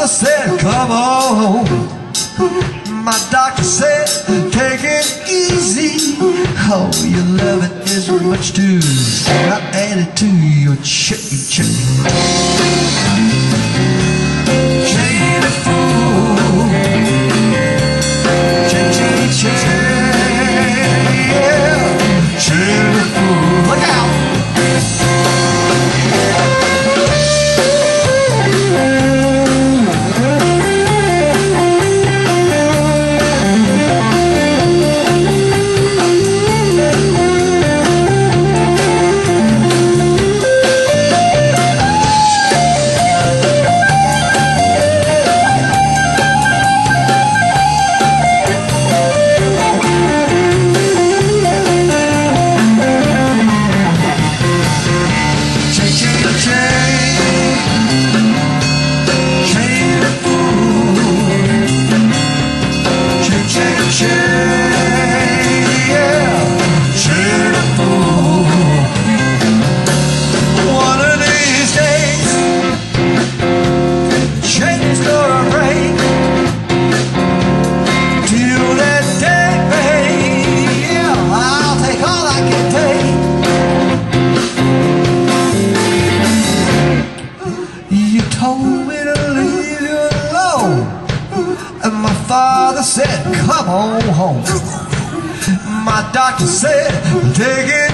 said, come on home. My doctor said, take it easy. Oh, your loving is much too sweet. I added to your chicken. Chain a fool. Chain, yeah. Chain a fool. Look out. And my father said, come on home. My doctor said, take it